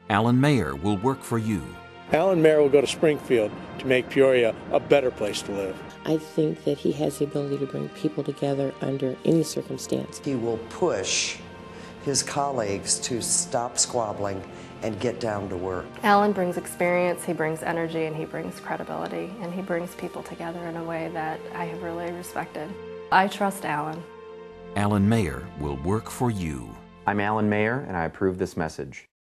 Alan Mayer will work for you. Alan Mayer will go to Springfield to make Peoria a better place to live. I think that he has the ability to bring people together under any circumstance. He will push his colleagues to stop squabbling and get down to work. Alan brings experience, he brings energy, and he brings credibility, and he brings people together in a way that I have really respected. I trust Alan. Alan Mayer will work for you. I'm Alan Mayer, and I approve this message.